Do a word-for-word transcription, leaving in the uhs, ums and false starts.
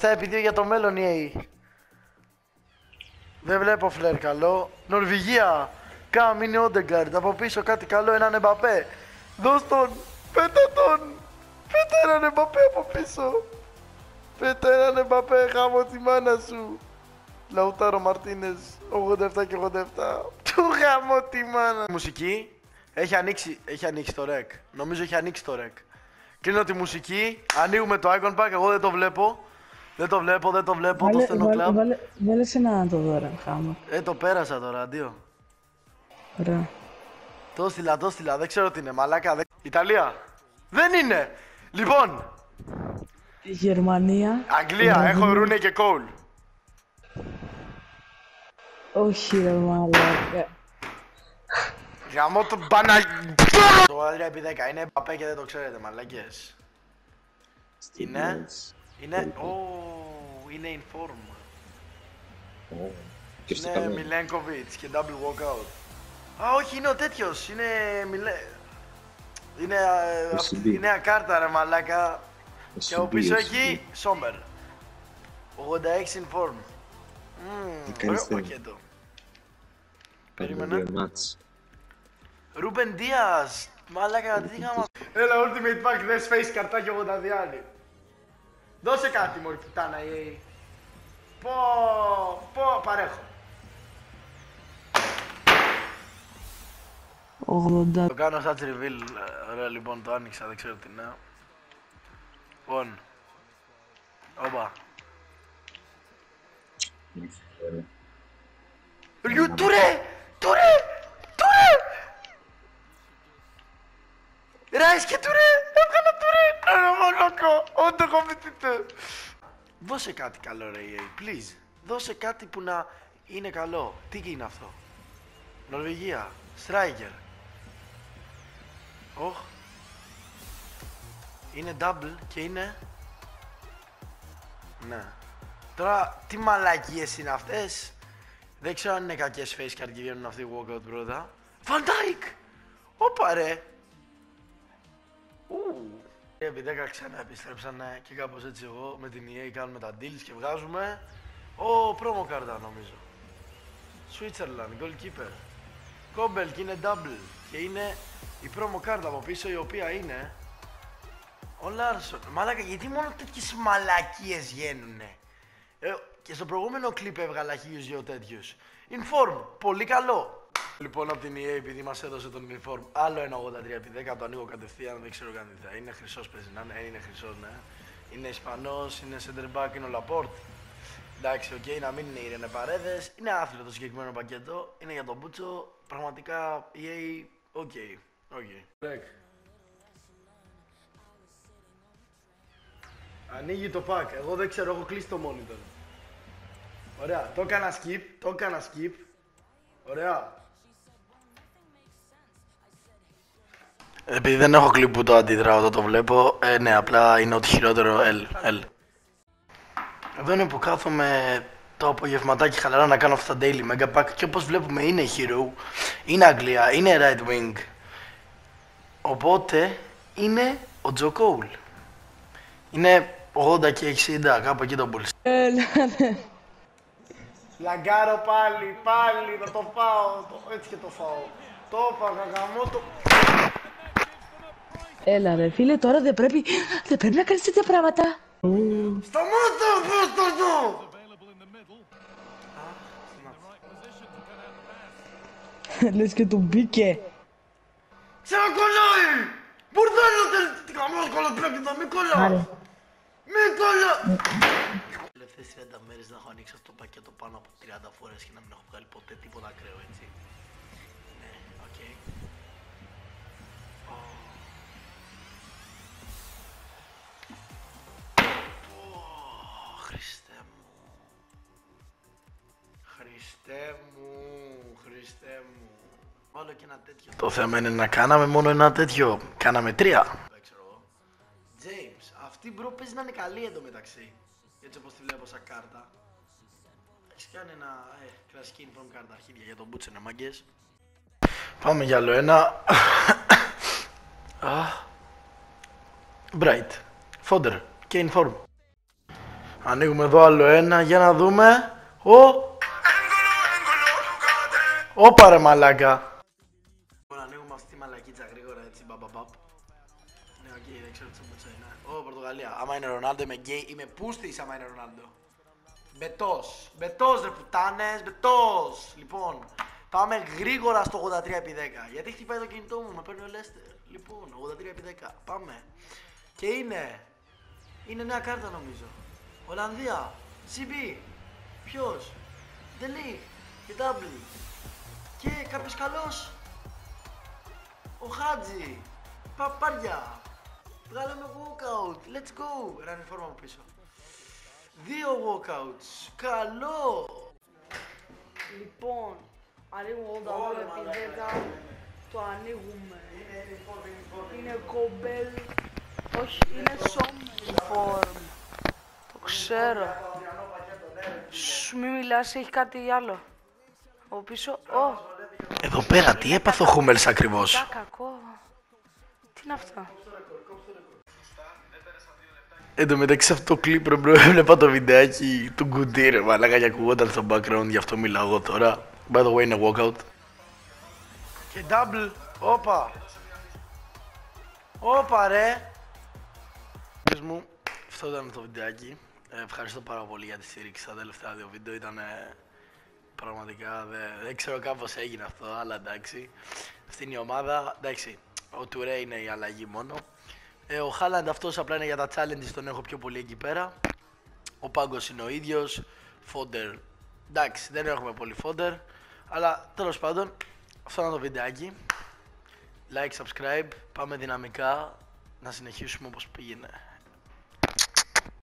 Αυτά επειδή για το μέλλον η έι. Δεν βλέπω φλερ καλό. Νορβηγία. Καμ είναι Όντεγκαρντ. Από πίσω κάτι καλό, έναν Εμπαπέ. Δώσ' τον. Πέτα τον. Πέτα έναν Εμπαπέ από πίσω. Πέτα έναν Εμπαπέ. Χάμω τη μάνα σου. Λαουτάρο Μαρτίνες. ογδόντα επτά και ογδόντα επτά. Του χάμω τη μάνα. Μουσική. Έχει ανοίξει, έχει ανοίξει το ρεκ. Νομίζω έχει ανοίξει το ρεκ. Κλείνω τη μουσική. Ανοίγουμε το Icon Pack. Εγώ δεν το βλέπω. Δεν το βλέπω, δεν το βλέπω. Βάλε, το στενό βάλε, κλαμπ. βάλε, βάλε σε να το δω, ρε, χάμω. Ε, το πέρασα τώρα, αντίο. Ωραία. Το στείλα, το στείλα, δεν ξέρω τι είναι, μαλάκα. Δε... Ιταλία. Δεν είναι. Λοιπόν. Η Γερμανία. Αγγλία, Βραζιλία. έχω Ρούνε και Κόουλ. Όχι, ρε μαλάκα. Γαμώ το μπανα... Το τρία επί δέκα είναι Μπαπέ και δεν το ξέρετε, μαλάκες. Είναι. Είναι. Ω, είναι inform. Είναι Μιλένκοβιτς και double walkout. Α, όχι, είναι ο τέτοιος. Είναι Μιλέ... Είναι, ε, αυτή, η νέα κάρτα, ρε μαλάκα. Και από πίσω έχει Σόμπερ. ογδόντα έξι inform. Μμμ, ωραίο πακέτο. Περίμενα. Ρούμπεν Δίας. Μαλάκα, τι γάμα. Έλα, Ultimate Pack, δες face καρτάκι ογδόντα διάλει. Δώσε κάτι, μωρή πουτάνα, η έι. Πω, πω, παρέχω. ογδόντα. Το κάνω σαν reveal, ωραία, λοιπόν, το άνοιξα, δεν ξέρω τι είναι. Λοιπόν. Όπα. Λιου, τουρέ, τουρέ, τουρέ. Ράις και τουρέ, έβγαλα τουρέ. Ρε μαλάκα, όντω έχω μυθείτε. Δώσε κάτι καλό, ρε ι έι, please. Δώσε κάτι που να είναι καλό. Τι είναι αυτό? Νορβηγία, Striker. Οχ. Είναι double και είναι... Ναι. Τώρα, τι μαλακίες είναι αυτές. Δεν ξέρω αν είναι κακές face card και βγαίνουν αυτοί οι walkout πρώτα. Van Dijk! Όπα ρε! Ου. Επί δέκα ξανά επιστρέψανε και κάπως έτσι εγώ με την ι έι κάνουμε τα deals και βγάζουμε ο promo κάρτα νομίζω. Switzerland, goalkeeper. Κόμπελ και είναι double και είναι η promo κάρτα από πίσω η οποία είναι ο Λάρσον. Μαλάκα, γιατί μόνο τέτοιες μαλακίες γίνουνε. Ε, και στο προηγούμενο κλιπ έβγαλα χίλιους δυο τέτοιους. Inform, πολύ καλό. Λοιπόν, από την ι έι, επειδή μας έδωσε τον Inform, άλλο ένα ογδόντα τρία επί δέκα, το ανοίγω κατευθείαν, δεν ξέρω καν τι θα είναι. Χρυσός παίζει να είναι, είναι χρυσός, ναι. Είναι Ισπανός, είναι center back, είναι ο Λαπόρτ. Εντάξει, οκ, okay, να μην είναι ήρενε παρέδες. Είναι άθλιο το συγκεκριμένο πακέτο, είναι για τον Μπούτσο. Πραγματικά ι έι, οκ, okay, οκ. Okay. Ανοίγει το pack, εγώ δεν ξέρω, έχω κλείσει το monitor. Ωραία, το έκανα skip, το έκανα skip. Ωραία. Επειδή δεν έχω κλιπ που το αντιδράω όταν το βλέπω, ε, ναι, απλά είναι ό,τι χειρότερο L, L. Εδώ είναι που κάθομαι το απογευματάκι χαλαρά να κάνω αυτά τα daily mega pack και όπως βλέπουμε είναι hero, είναι Αγγλία, είναι right wing. Οπότε είναι ο Τζο Κόουλ. Είναι ογδόντα και εξήντα, κάπου εκεί το πουλς. Έλα, ναι. Λαγκάρω πάλι, πάλι, θα το φάω, το, έτσι και το φάω. Το έφαγα, γαμώ το... Έλα ρε φίλε, τώρα δεν πρέπει, δεν πρέπει να κάνεις τέτοια πράγματα. Σταμάτα, μπάσταρδο! Λες και του μπήκε. Ξανακολλάει! Μπουρδέλο τελ... Γαμώς κολοπρέπιδα, μη κολλά! Μη κολλά! Τελευταίες τριάντα μέρες να έχω ανοίξει αυτό το πακέτο πάνω από τριάντα φορές και να μην έχω βγάλει ποτέ τίποτα ακραίο, έτσι. Ναι, οκ. Χριστέ μου. Χριστέ μου, Χριστέ μου. Βάλω και ένα τέτοιο. Το θέμα είναι να κάναμε μόνο ένα τέτοιο. Κάναμε τρία. James, αυτή μπρο παίζει να είναι καλή εντωμεταξύ. Έτσι όπως τη βλέπω σαν κάρτα. Έχεις κάνει ένα ε, κλασική inform κάρτα αρχίδια για τον Μπούτσενε, μάγκες. Πάμε για άλλο ένα. Bright, Fodder και inform. Ανοίγουμε εδώ άλλο ένα, για να δούμε. Ο... Όπα ρε μαλάκα. Λοιπόν, ανοίγουμε αυτή τη μαλακίτσα γρήγορα έτσι, μπαμπαμπαπ. Ναι, οκ, okay, δεν ξέρω τι θα είναι. Ω, Πορτογαλία. Άμα είναι Ρονάλντο είμαι γκέι, είμαι πούστης άμα είναι Ρονάλντο. Μπετός, μπετός ρε πουτάνες, μπετός. Λοιπόν, πάμε γρήγορα στο ογδόντα τρία επί δέκα. Γιατί χτυπάει το κινητό μου, με παίρνει ο Λέστερ. Λοιπόν, ογδόντα τρία επί δέκα, πάμε. Και είναι, είναι νέα κάρτα νομίζω. Ολλανδία, σι μπι, ποιος, Ντελή, και Ντάμπλη. Και κάποιος καλός. Ο Χάτζη, παπάρια. Βγάλαμε walkout, let's go. Ράνε φόρμα από πίσω. Δύο walkouts, καλό. Λοιπόν, ανοίγουμε ογδόντα δύο επί δέκα. Το ανοίγουμε. Είναι κομπέλ. Όχι, είναι Sommerform. Το ξέρω. Σου μη μιλάς, έχει κάτι άλλο. Από πίσω, ω. Εδώ πέρα τι έπαθε ο Χούμελς ακριβώς. Τα κακό. Τι είναι αυτό. Εν τω μεταξύ αυτό το κλίπ ρε μπρο, έβλεπα το βιντεάκι του Γκουντή ρε μαλάκα και ακουγόταν στο background, γι' αυτό μιλάω εγώ τώρα. By the way είναι walkout. Και double, όπα. Όπα ρε. Μου, αυτό ήταν το βιντεάκι. Ε, ευχαριστώ πάρα πολύ για τη στήριξη στα τελευταία δύο βίντεο, ήταν πραγματικά, δεν, δεν ξέρω κάπως έγινε αυτό, αλλά εντάξει. Αυτή είναι η ομάδα, εντάξει, ο Τουρέ είναι η αλλαγή μόνο. Ε, ο Χάλαντ αυτός απλά είναι για τα challenges, τον έχω πιο πολύ εκεί πέρα. Ο Πάγκος είναι ο ίδιος. Φόντερ, εντάξει, δεν έχουμε πολύ φόντερ. Αλλά τέλος πάντων, αυτό είναι το βιντεάκι. Like, subscribe, πάμε δυναμικά να συνεχίσουμε όπως πήγαινε.